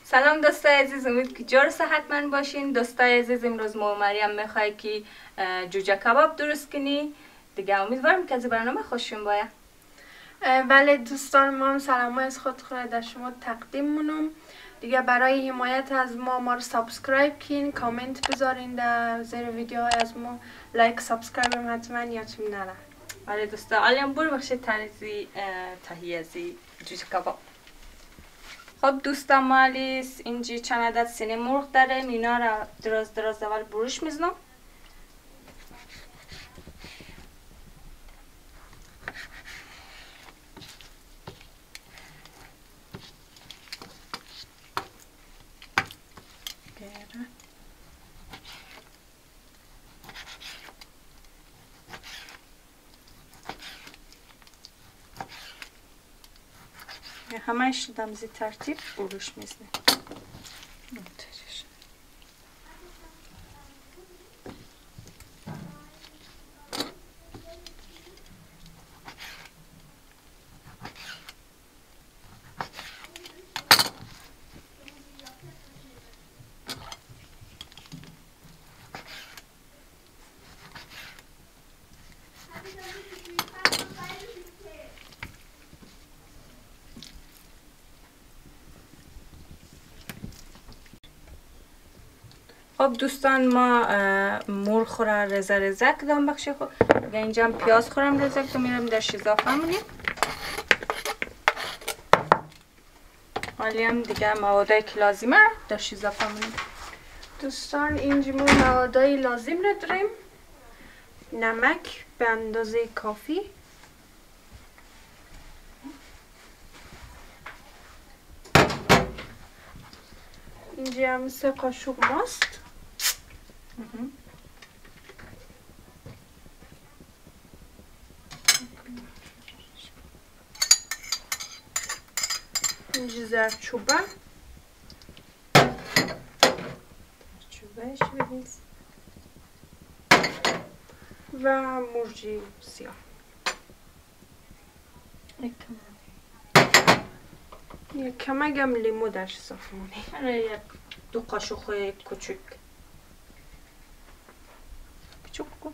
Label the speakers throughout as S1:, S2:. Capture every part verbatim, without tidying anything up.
S1: سلام دوستای عزیز، امید که جور صحتمند باشین. دوستای عزیز، امروز ما مریم میخوای که جوجه کباب درست کنی دیگه. امیدوارم که از برنامه خوششون باید.
S2: بله دوستان، ما هم سلام از خود خود در شما تقدیم منم دیگه. برای حمایت از ما ما رو سابسکرایب کین، کامنت بذارین در زیر ویدیو های از ما، لایک سابسکرایب هم حتما یادتون نره.
S1: بله دوستا، الان برو بخشید تنیزی تهیه زی جوجه کباب. خب دوستا، ما لیس اینجی چند عدد سینه مرغ داریم. اینا را دراز دراز اول بروش میزنم. همش دم زی ترتیب بروش میزنه. خب دوستان، ما مرغ خورا رزه رزه کدام بخشی خود دیگه. اینجا هم پیاز خورم رزه کدام میرم در اضافه منیم. حالی هم دیگه موادای که لازمه در اضافه منیم.
S2: دوستان اینجا ما موادای لازم رو داریم. نمک به اندازه کافی، اینجا هم سه قاشق ماست، اینجا زردچوبه
S1: چوبهش بریز
S2: و مرجی سیاه. یک کمک هم لیمو درش اضافه کنیم.
S1: یک دو قاشق کوچک کوچک کن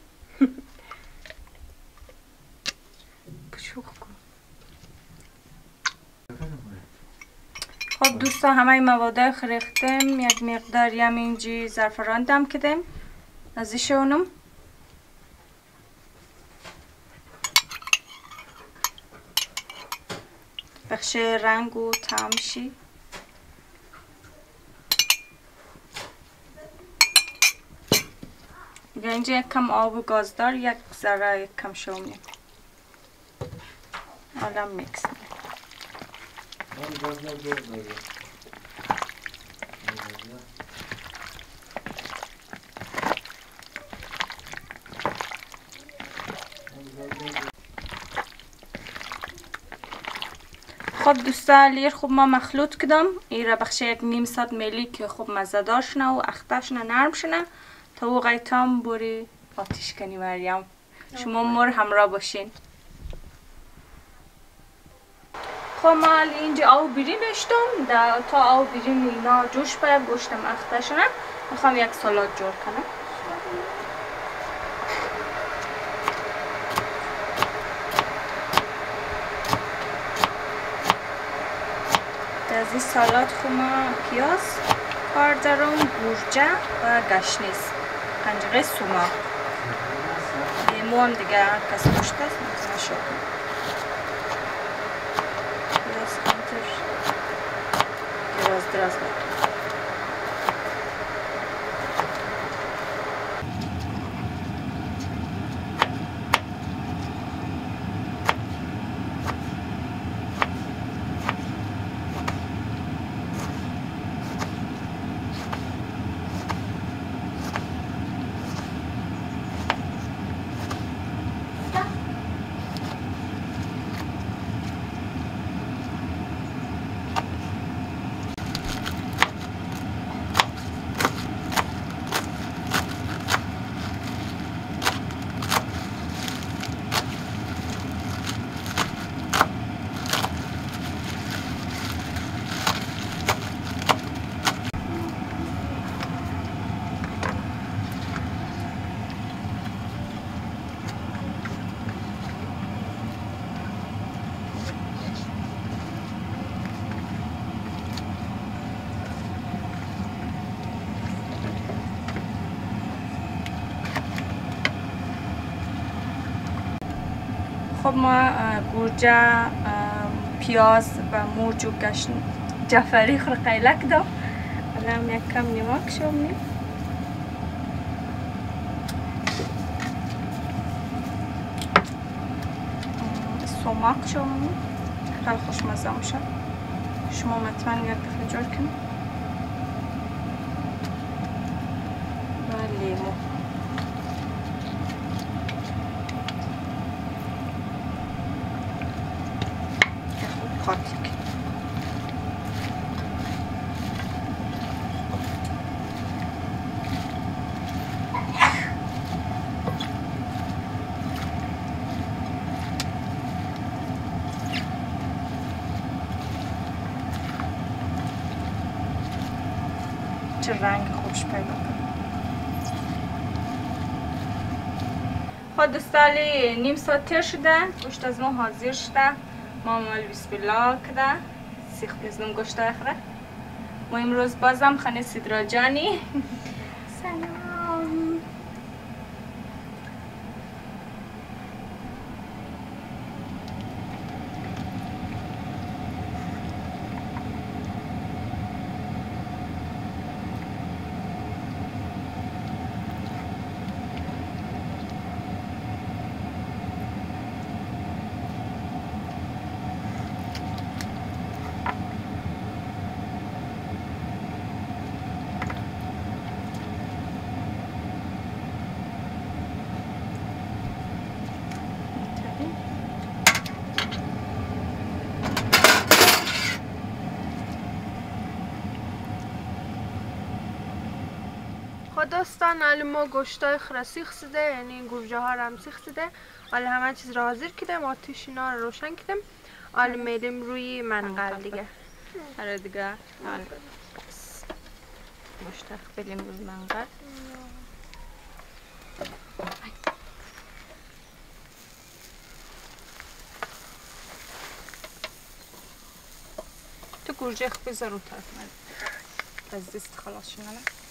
S1: کوچک کن. خب دوستا، همه مواد خریختیم. یک مقداری هم اینجی زعفران دم کردیم ازشونم. بخش رنگ و طعمشی. دیگه اینجا یک کم آب گازدار، یک ذره یک کم شومی. حالا میکس خب دوستا، لیر خوب ما مخلوط کدم. این را بخش یک نیم ساعت میلی که خوب مزه دار شنه و اختش نه نرم شنه تا او غیتام بوری آتیش کنی. مریم شما مر همراه باشین. خب ما اینجا آب بیرین داشتم. تا آب بیرین اینا جوش باید گوشتم اخته شنه. میخوام یک سالاد جور کنم. از این سالاد خو ما پیاز کار دارم، گورجه و گشنیز، پنجره سوما، لیمو هم دیگه کس پشت است میتونه شو کنم. پیاز کنتر دراز دراز بکنم. خب ما گوجه، پیاز و مرچ و گشن جعفری خور قیلک دام. حالا هم یک کم نمک شومیم. سماق شومیم. خیلی خوشمزه میشه. شما مطمئن یک دفعه جور کنید. و لیمو. قاطی کن. چه رنگ خوش پیدا کنه. خود دوستالی نیم ساعت تر شده، گوشت از ما حاضر شده. ما مال بسم الله کده سیخ بزنم گوشت اخره. ما امروز بازم خانه سیدرا جانی. سلام.
S2: دوستان حالا ما گوشتای خرا سیخ شده، یعنی گوجه ها رو هم سیخ شده. حالا همه چیز را حاضر کردم، آتیش اینا رو روشن کردم. حالا میریم روی منقل دیگه.
S1: آره دیگه. گوشت بریم روی منقل. تو گوجه خب بذار رو طرف من از دست خلاص شنه.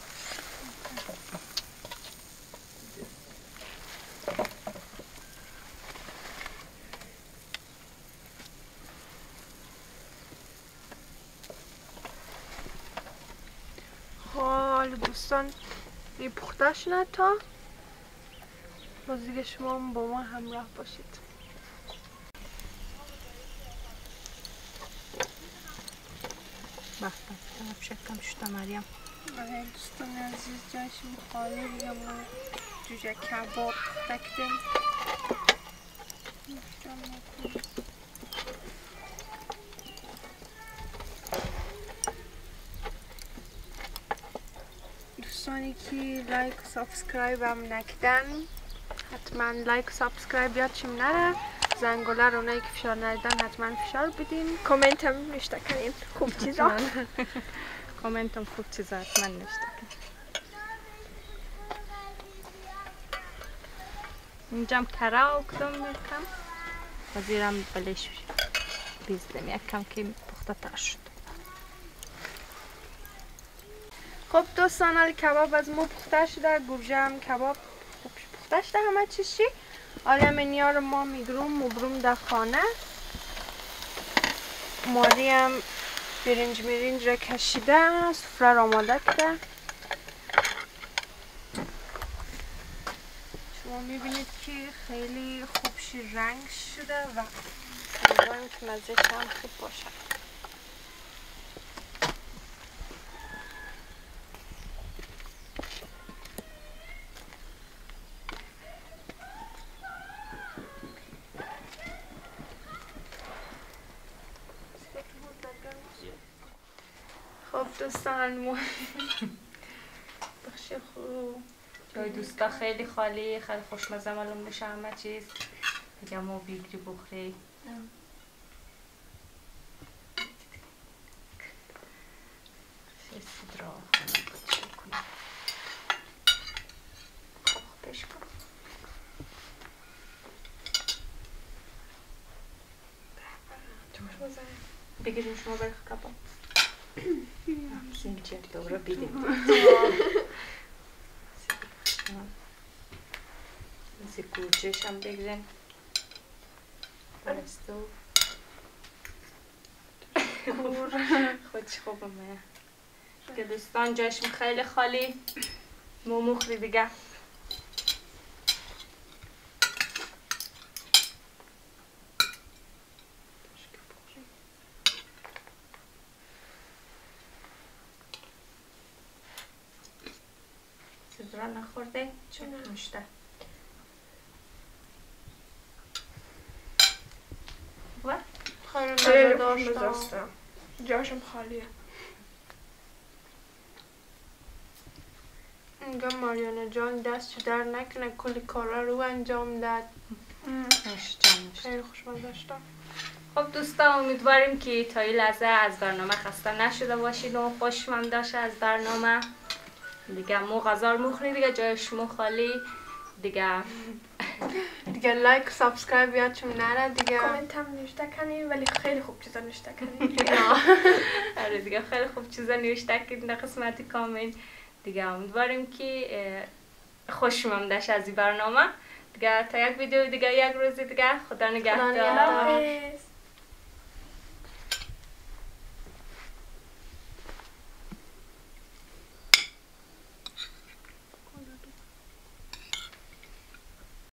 S2: حالا دوستان این پخته شده تا باز دیگه شما با ما همراه باشید.
S1: بخ بخ شکم شده مریم.
S2: آره دوستان عزیز جایشون خالی دیگه ما جوجه کباب پختیم. دوستانی که لایک و سابسکرایب هم نکردن حتما لایک و سابسکرایب یادشون نره. زنگوله رو اونایی که فشار ندیدن حتما فشار بدین. کامنت هم نوشته کنین خوب چیزا.
S1: کامنت هم خوب چیزا حتما نوشته کنین. اینجام کرا کدام میکنم و زیرم بلش بیزدم یک کم که پخته تر شد.
S2: خب دوستان حالا کباب از ما پخته شده، گوجه هم کباب خوب پخته شده همه چیزی. حالا منیا رو ما میگروم مبروم در خانه. ماری هم برنج مرنج را کشیده، سفره را آماده کرده. شما میبینید که خیلی خوب رنگ شده و امیدوارم که مزهش هم خوب باشه. خب دوستان ما بخش خوب
S1: جای دوستا خیلی خالی، خیلی خوشمزه معلوم میشه همه چیز. دیگه ما بیگری بخوری. سیدرا پیش کن. بگیریم شما برای کباب. سیم چیت دوباره بیدیم. سی گوجهش هم بگیریم. استو خودش خوبه که دوستان جایش خیلی خالی مو مخری دیگه سیزرا نخورده چون مشته و
S2: خیلی
S3: خیلی
S2: مزه
S3: خوب
S2: داشتم.
S3: جاشم خالیه.
S2: اینجا ماریانا جان دست در نکنه کلی کارا رو انجام داد. خیلی خوشمزه داشتم.
S1: خب دوستان امیدواریم که تا این لحظه از برنامه خسته نشده باشید و خوشم داشته از برنامه دیگه مو غذا رو مخوری دیگه جایش مو خالی دیگه
S2: دیگه لایک سابسکرایب یادتون نره دیگه.
S3: کامنت هم نوشته کنین ولی خیلی خوب چیزا نوشته کنین.
S1: آره دیگه خیلی خوب چیزا نوشته کنین در قسمت کامنت دیگه. امیدواریم که خوشم داشته از این برنامه دیگه. تا یک ویدیو دیگه یک روز دیگه. خدا نگهدار.
S3: خدا نگهدار.